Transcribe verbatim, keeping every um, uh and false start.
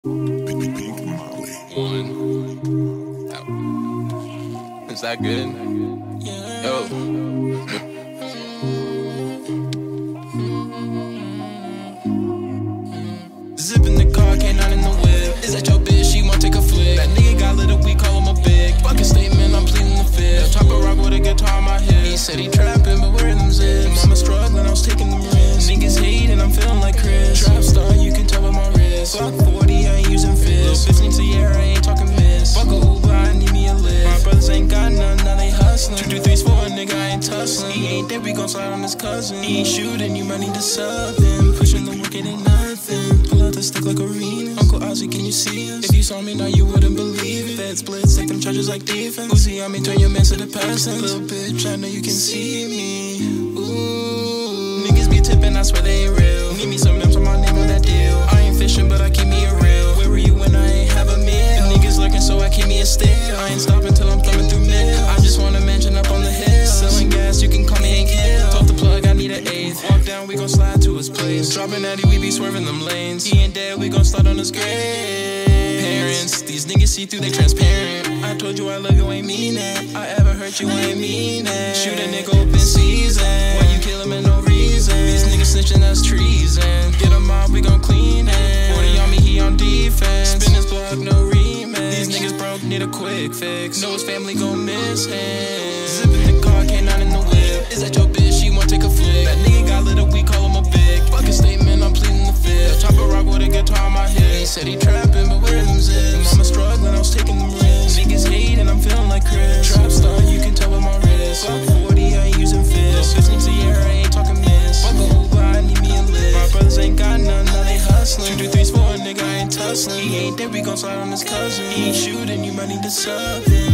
Prod.Pink Molly. One. Oh. Is that good? Yo. Zip in the car, can't not in the whip. Is that your bitch? She won't take a flick. That nigga got lit up, we call him a big. Fucking statement, I'm pleading the fifth. Chopper rock with a guitar on my hip. He said he trapping, but wearing them zips. Mama struggling, I was taking them risks. Niggas hating, I'm feeling like Chris. Trapstar, you can tell by my wrist. Fuck forty, I ain't using fists. fifteen to year, I ain't talking miss. Fuck a Uber, I need me a lift. My brothers ain't got none, now they hustling. Two, two, threes, four, nigga, I ain't tussling. He ain't there, we gon' slide on his cousin. He ain't shooting, you might need to sub him. Pushing the work, it ain't nothing. Pull out the stick like arena. Uncle Ozzy, can you see us? If you saw me now, you wouldn't believe it. Fed splits, take them charges like defense. Uzi on me, turn your man to the peasant. Little bitch, I know you can see me. Ooh, niggas be tipping, I swear they ain't real. Need me some M's on my name on that deal. I ain't fishing, but I keep me a real. Where were you when I ain't have a meal? Niggas lurking, so I keep me a still. I ain't stopping till I'm thumbing through mill. I just want a mansion up on the hill. Selling gas, you can call me Hank Hill. Talk the plug, I need an eighth. Walk down, we gon' slide to his place. Dropping Addy, we be swerving them lanes. He ain't dead, we gon' slide on his grave. Parents, these niggas see through, they transparent. I told you I love you, ain't mean that. I ever hurt you, ain't mean that. Shoot a nigga open season. Why you kill him in no reason? These niggas snitching, that's treason. Get him off, we gon' clean it. forty on me, he on defense. Spin his block, no remix. These niggas broke, need a quick fix. Know his family gon' miss him. Zip in the car, can't not in the whip. Is that your bitch? She won't take a flick. That nigga got lit up, we call him a big. Fucking statement, I'm pleading the fifth. Chopper rock with a guitar on my hip. He said he trapping, but wearing them zips. Mama struggling, I was taking them risks. Niggas hating, I'm feeling like Chris. Trapstar, you can tell by my wrist. Fuck forty, I ain't using fists. fifteen to year, I ain't talking miss. Fuck a Uber, I need me a lift. My brothers ain't got none, now they hustling. Two, two, threes, four, nigga, I ain't tussling. He ain't there, we gon' slide on his cousin. He ain't shooting, you might need to sub him.